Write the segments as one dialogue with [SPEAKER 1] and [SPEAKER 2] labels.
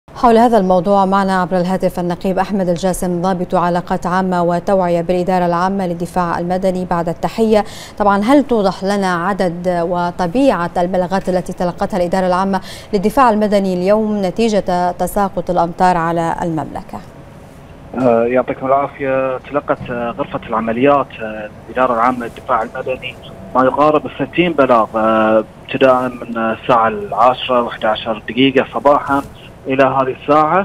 [SPEAKER 1] حول هذا الموضوع معنا عبر الهاتف النقيب أحمد الجاسم، ضابط علاقات عامة وتوعية بالإدارة العامة للدفاع المدني. بعد التحية، طبعا هل توضح لنا عدد وطبيعة البلاغات التي تلقتها الإدارة العامة للدفاع المدني اليوم نتيجة تساقط الأمطار على المملكة؟
[SPEAKER 2] يعطيكم العافية. تلقت غرفة العمليات الإدارة العامة للدفاع المدني ما يقارب 60 بلاغ ابتداء من الساعة 10 و11 دقيقة صباحا إلى هذه الساعة.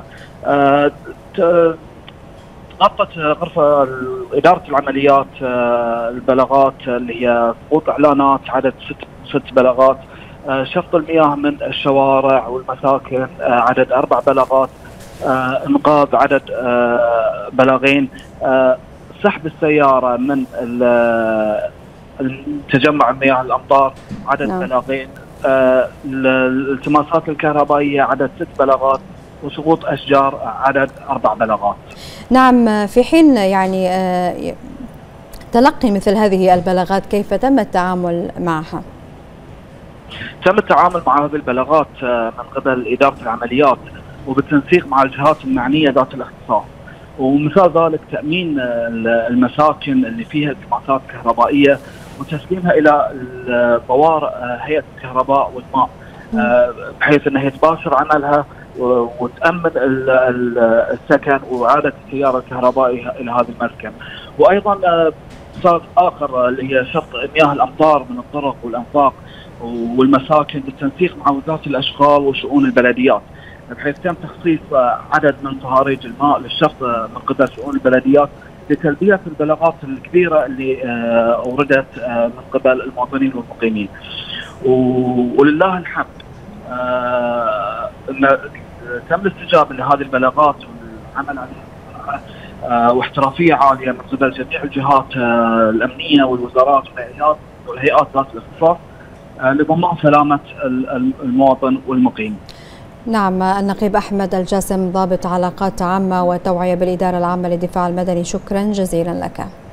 [SPEAKER 2] غطت غرفة إدارة العمليات البلاغات اللي هي سقوط إعلانات عدد ست بلاغات، شفط المياه من الشوارع والمساكن عدد 4 بلاغات، انقاذ عدد بلاغين، سحب السيارة من تجمع مياه الأمطار عدد بلاغين، الالتماسات الكهربائية عدد 6 بلاغات، وسقوط أشجار عدد 4 بلاغات.
[SPEAKER 1] نعم، في حين يعني تلقي مثل هذه البلاغات كيف تم التعامل معها؟
[SPEAKER 2] تم التعامل مع هذه البلاغات من قبل إدارة العمليات وبالتنسيق مع الجهات المعنية ذات الاختصاص، ومثال ذلك تأمين المساكن اللي فيها التماسات كهربائية وتسليمها إلى طوارئ هيئة الكهرباء والماء بحيث أنها يتباشر عملها وتأمن السكن وإعادة التيار الكهربائي إلى هذا المسكن. وأيضا صار آخر اللي هي شفط مياه الأمطار من الطرق والأنفاق والمساكن بالتنسيق مع وزارة الأشغال وشؤون البلديات، بحيث تم تخصيص عدد من صهاريج الماء للشفط من قبل شؤون البلديات لتلبية البلاغات الكبيرة اللي أوردت من قبل المواطنين والمقيمين. ولله الحمد تم الاستجابة لهذه البلاغات والعمل عليها واحترافية عالية من قبل جميع الجهات الأمنية والوزارات والهيئات ذات الاختصاص لضمان سلامة المواطن والمقيم.
[SPEAKER 1] نعم، النقيب أحمد الجاسم، ضابط علاقات عامة وتوعية بالإدارة العامة للدفاع المدني، شكرا جزيلا لك.